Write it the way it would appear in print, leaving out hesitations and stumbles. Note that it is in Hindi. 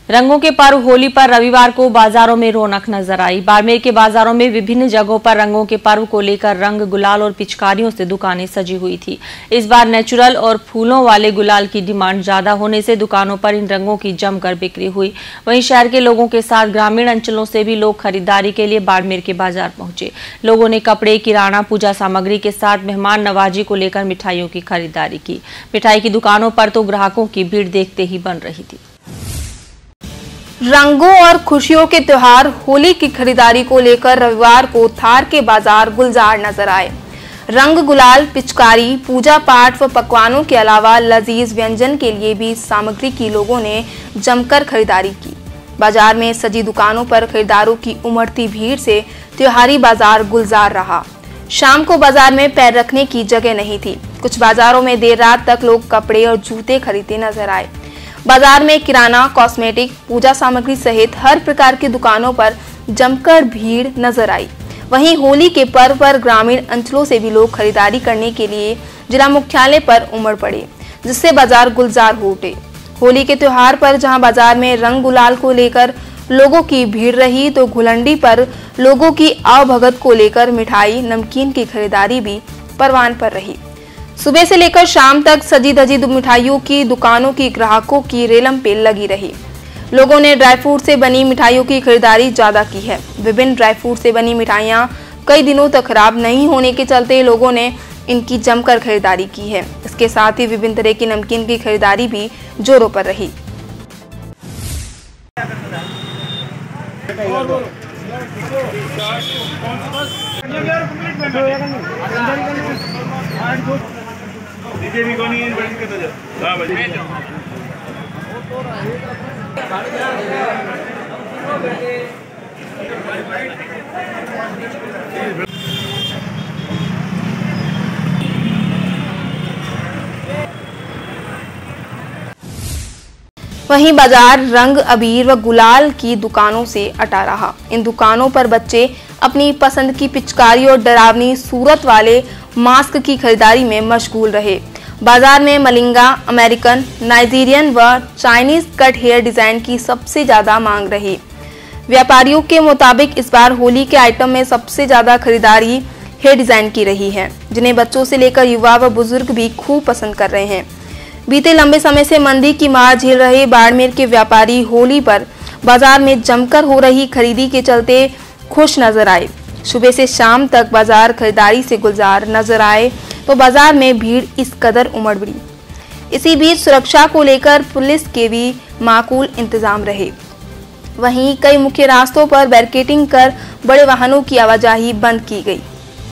रंगों के पर्व होली पर रविवार को बाजारों में रौनक नजर आई। बाड़मेर के बाजारों में विभिन्न जगहों पर रंगों के पर्व को लेकर रंग, गुलाल और पिचकारियों से दुकानें सजी हुई थी। इस बार नेचुरल और फूलों वाले गुलाल की डिमांड ज्यादा होने से दुकानों पर इन रंगों की जमकर बिक्री हुई। वहीं शहर के लोगों के साथ ग्रामीण अंचलों से भी लोग खरीदारी के लिए बाड़मेर के बाजार पहुंचे। लोगों ने कपड़े, किराना, पूजा सामग्री के साथ मेहमान नवाजी को लेकर मिठाइयों की खरीदारी की। मिठाई की दुकानों पर तो ग्राहकों की भीड़ देखते ही बन रही थी। रंगों और खुशियों के त्योहार होली की खरीदारी को लेकर रविवार को थार के बाजार गुलजार नजर आए। रंग, गुलाल, पिचकारी, पूजा पाठ व पकवानों के अलावा लजीज व्यंजन के लिए भी सामग्री की लोगों ने जमकर खरीदारी की। बाजार में सजी दुकानों पर खरीदारों की उमड़ती भीड़ से त्योहारी बाजार गुलजार रहा। शाम को बाजार में पैर रखने की जगह नहीं थी। कुछ बाजारों में देर रात तक लोग कपड़े और जूते खरीदते नजर आए। बाजार में किराना, कॉस्मेटिक, पूजा सामग्री सहित हर प्रकार की दुकानों पर जमकर भीड़ नजर आई। वहीं होली के पर्व पर ग्रामीण अंचलों से भी लोग खरीदारी करने के लिए जिला मुख्यालय पर उमड़ पड़े, जिससे बाजार गुलजार हो उठे। होली के त्योहार पर जहां बाजार में रंग गुलाल को लेकर लोगों की भीड़ रही, तो घुलंडी पर लोगों की आवभगत को लेकर मिठाई, नमकीन की खरीदारी भी परवान पर रही। सुबह से लेकर शाम तक सजी धजी मिठाइयों की दुकानों की ग्राहकों की रेलम पेल लगी रही। लोगों ने ड्राई फ्रूट से बनी मिठाइयों की खरीदारी ज्यादा की है। विभिन्न ड्राई फ्रूट से बनी मिठाइयां कई दिनों तक खराब नहीं होने के चलते लोगों ने इनकी जमकर खरीदारी की है। इसके साथ ही विभिन्न तरह की नमकीन की खरीदारी भी जोरों पर रही। वहीं बाजार रंग, अबीर व गुलाल की दुकानों से अटा रहा। इन दुकानों पर बच्चे अपनी पसंद की पिचकारी और डरावनी सूरत वाले मास्क की खरीदारी में मशगूल रहे। बाजार में मलिंगा, अमेरिकन, नाइजीरियन व चाइनीज कट हेयर डिजाइन की सबसे ज्यादा मांग रही। व्यापारियों के मुताबिक इस बार होली के आइटम में सबसे ज्यादा खरीदारी हेयर डिजाइन की रही है, जिन्हें बच्चों से लेकर युवा व बुजुर्ग भी खूब पसंद कर रहे हैं। बीते लंबे समय से मंदी की मार झेल रहे बाड़मेर के व्यापारी होली पर बाजार में जमकर हो रही खरीदी के चलते खुश नजर आए। सुबह से शाम तक बाजार खरीदारी से गुलजार नजर आए, तो बाजार में भीड़ इस कदर उमड़ पड़ी। इसी बीच सुरक्षा को लेकर पुलिस के भी माकूल इंतजाम रहे। वहीं कई मुख्य रास्तों पर बैरिकेडिंग कर बड़े वाहनों की आवाजाही बंद की गई।